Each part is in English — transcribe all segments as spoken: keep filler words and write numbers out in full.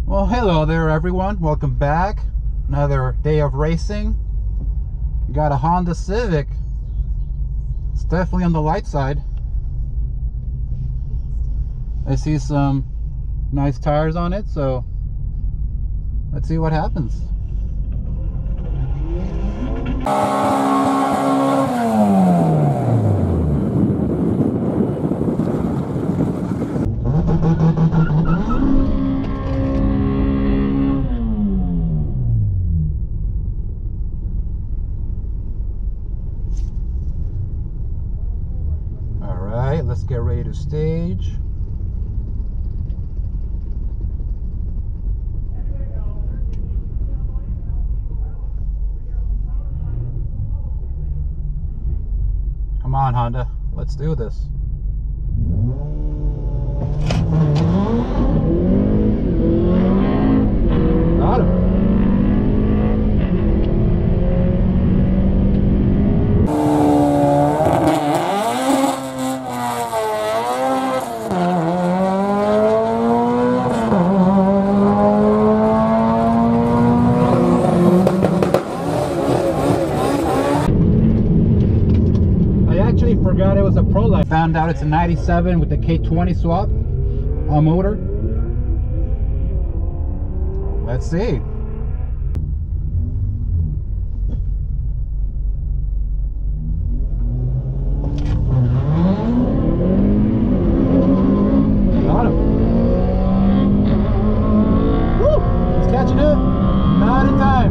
Well, hello there everyone, welcome back. Another day of racing. We got a Honda Civic. It's definitely on the light side. I see some nice tires on it, so let's see what happens. Alright, let's get ready to stage. Come on, Honda, let's do this. Got him. Forgot it was a Pro Life. Found out it's a ninety-seven with the K twenty swap on motor. Let's see. Got him. Woo! He's catching up. Not in time.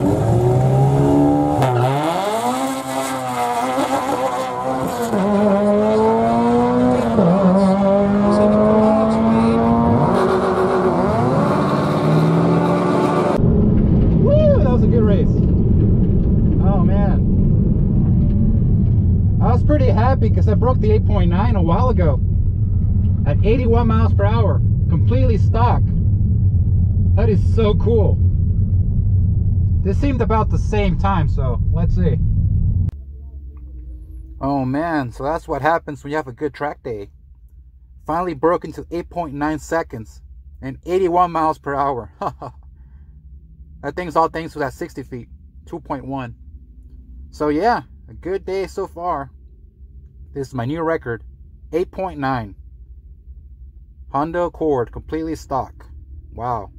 I was pretty happy because I broke the eight point nine a while ago at eighty-one miles per hour, completely stock. That is so cool. This seemed about the same time, so let's see. Oh man, so that's what happens when you have a good track day. Finally broke into eight point nine seconds and eighty-one miles per hour. That thing's all thanks to that sixty feet, two point one. So yeah, a good day so far. This is my new record, eight point nine. Honda Accord, completely stock. Wow.